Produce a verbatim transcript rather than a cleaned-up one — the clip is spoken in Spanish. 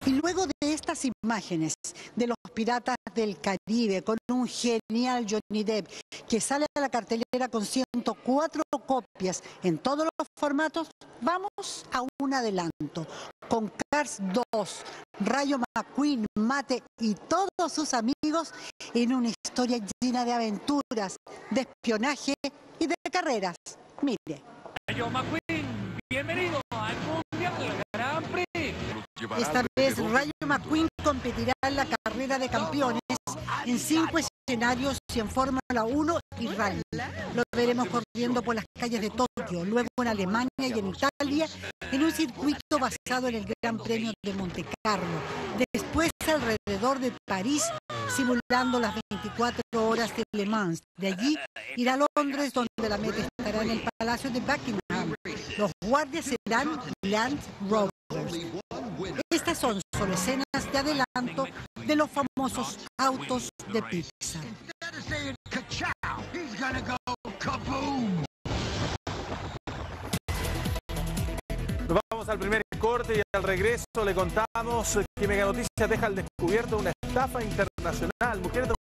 Y luego de estas imágenes de los Piratas del Caribe con un genial Johnny Depp que sale a la cartelera con ciento cuatro copias en todos los formatos, vamos a un adelanto. Con Cars dos, Rayo McQueen, Mate y todos sus amigos en una historia llena de aventuras, de espionaje y de carreras. Mire. Rayo McQueen, bienvenido al Mundial del Grand Prix. Esta vez Rayo McQueen competirá en la carrera de campeones en cinco escenarios y en Fórmula uno y Rally. Lo veremos corriendo por las calles de Tokio, luego en Alemania y en Italia, en un circuito basado en el Gran Premio de Monte Carlo. Después alrededor de París, simulando las veinticuatro horas de Le Mans. De allí irá a Londres, donde la meta estará en el Palacio de Buckingham. Los guardias serán Land Rovers. Estas son solo escenas de adelanto de los famosos autos de Pixar. Nos vamos al primer corte y al regreso le contamos que Mega Noticias deja al descubierto una estafa internacional. Mujeres